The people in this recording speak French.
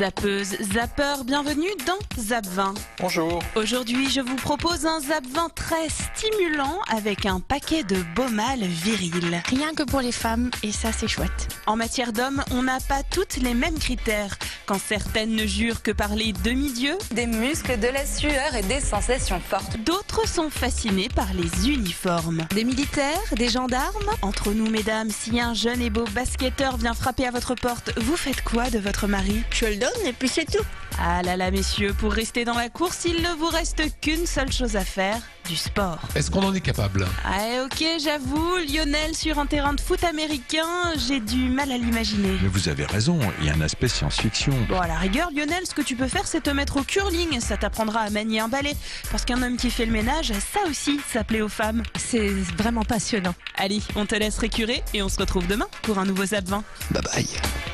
Zappeuse, zappeur, bienvenue dans Zap 20. Bonjour. Aujourd'hui, je vous propose un Zap 20 très stimulant avec un paquet de beaux mâles virils. Rien que pour les femmes, et ça c'est chouette. En matière d'hommes, on n'a pas toutes les mêmes critères. Quand certaines ne jurent que par les demi-dieux, des muscles, de la sueur et des sensations fortes. D'autres sont fascinés par les uniformes. Des militaires, des gendarmes. Entre nous, mesdames, si un jeune et beau basketteur vient frapper à votre porte, vous faites quoi de votre mari? Je le donne et puis c'est tout. Ah là là, messieurs, pour rester dans la course, il ne vous reste qu'une seule chose à faire, du sport. Est-ce qu'on en est capable? Ah ok, j'avoue, Lionel sur un terrain de foot américain, j'ai du mal à l'imaginer. Mais vous avez raison, il y a un aspect science-fiction. Bon, à la rigueur, Lionel, ce que tu peux faire, c'est te mettre au curling. Ça t'apprendra à manier un balai. Parce qu'un homme qui fait le ménage, ça aussi, ça plaît aux femmes. C'est vraiment passionnant. Allez, on te laisse récurer et on se retrouve demain pour un nouveau Zap 20. Bye bye.